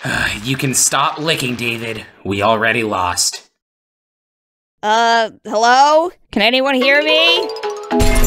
You can stop licking, David. We already lost. Hello? Can anyone hear me?